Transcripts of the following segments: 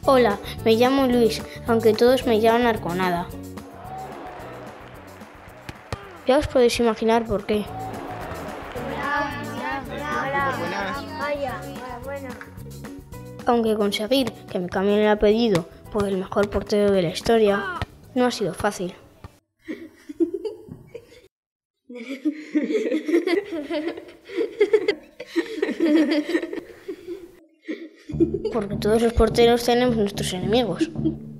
Hola, me llamo Luis, aunque todos me llaman Arconada. Ya os podéis imaginar por qué. Aunque conseguir que me cambien el apellido por el mejor portero de la historia no ha sido fácil. Porque todos los porteros tenemos nuestros enemigos.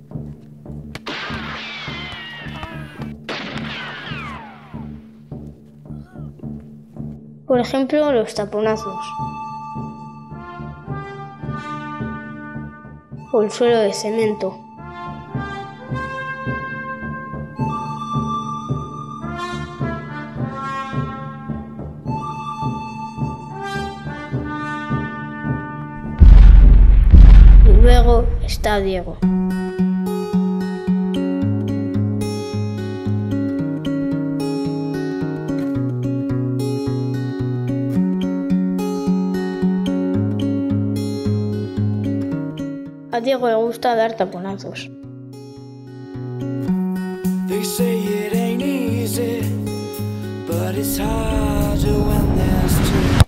Por ejemplo, los taponazos. O el suelo de cemento. Y luego está Diego. A Diego le gusta dar taponazos. They say it ain't easy, but it's harder when there's two.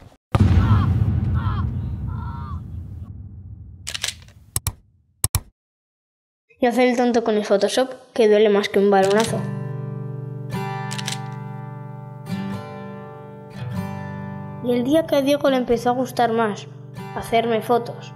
Y hacer el tonto con el Photoshop, que duele más que un balonazo. Y el día que a Diego le empezó a gustar más hacerme fotos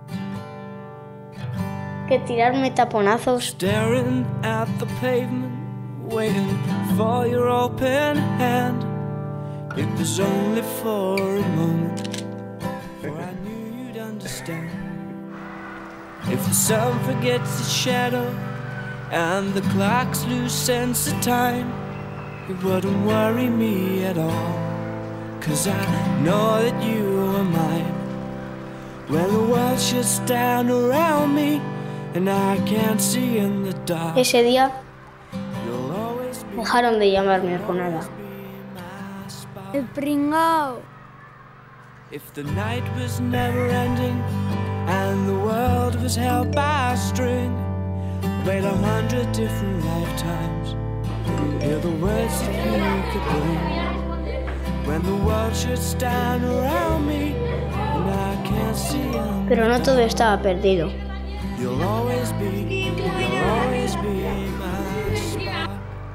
que tirarme taponazos, Staring at the pavement, waiting for your open hand. It was only for a moment, for I knew you'd understand. If the sun forgets its shadow and the clocks lose sense of time, it wouldn't worry me at all, 'cause I know that you are mine. When the world shuts down around me and I can't see in the dark, ese día you'll always be dejaron de llamarme Arconada. my spot. El pringao. If the night was never ending and the world was held by a string, wait 100 different lifetimes, hear the words that you could bring. When the world shuts down around me and I can't see in the Pero no todo estaba perdido. you'll always be my spot.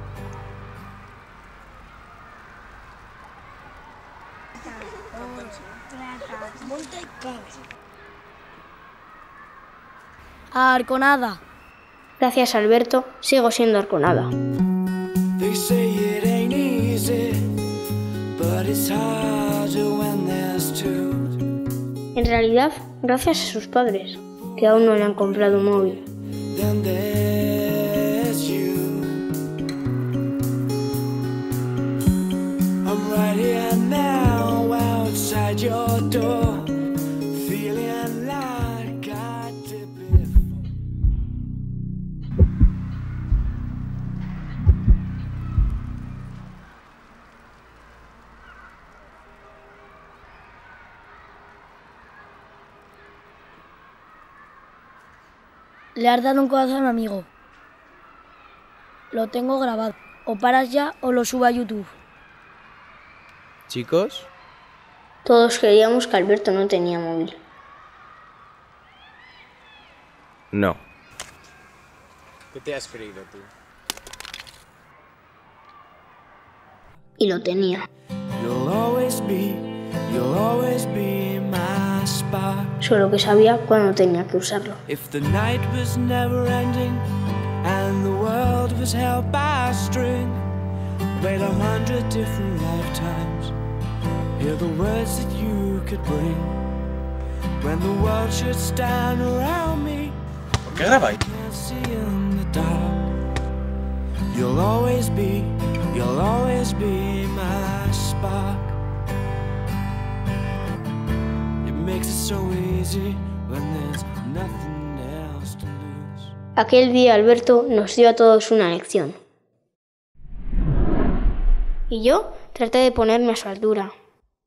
Arconada. Gracias a Alberto, sigo siendo Arconada. They say it ain't easy, but it's harder when there's two. En realidad, gracias a sus padres, que aún no le han comprado un móvil. Then there's you. I'm right here now, outside your door, feeling like I did before. Le has dado un codazo a mi amigo. Lo tengo grabado. O paras ya o lo subo a YouTube. Chicos, Todos creíamos que Alberto no tenía móvil. no. ¿Qué te has creído tú? Y lo tenía. You'll always be my spot. Solo que sabía cuándo tenía que usarlo. If the night was never ending and the world was held by a string, wait 100 different lifetimes, hear the words that you could bring. When the world shuts down around me, ¿Por qué grabáis? can't see in the dark. You'll always be my spark. It makes it so easy when there's nothing else to lose. Aquel día Alberto nos dio a todos una lección. Y yo traté de ponerme a su altura.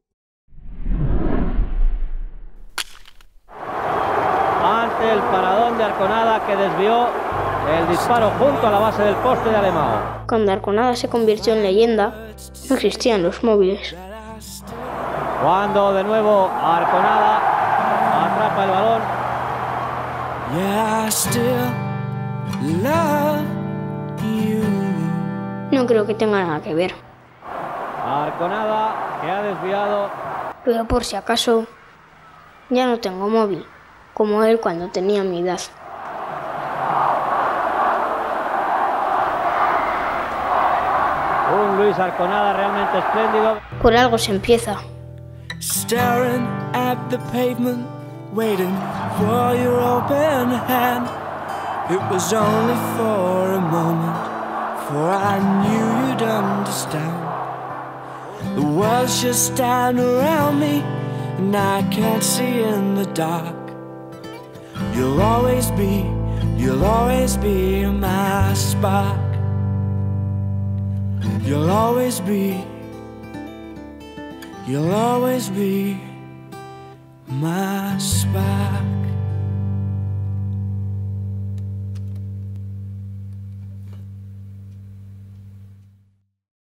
Ante el paradón de Arconada, que desvió el disparo junto a la base del poste de Alemão. Cuando Arconada se convirtió en leyenda, no existían los móviles. Cuando de nuevo Arconada atrapa el balón. Yeah, I still love you. No creo que tenga nada que ver. Arconada, que ha desviado. Pero por si acaso, ya no tengo móvil, como él cuando tenía mi edad. Un Luis Arconada realmente espléndido. Por algo se empieza. Staring at the pavement, waiting for your open hand. It was only for a moment, for I knew you'd understand. The world's just down around me, and I can't see in the dark. You'll always be my spark. You'll always be my spark.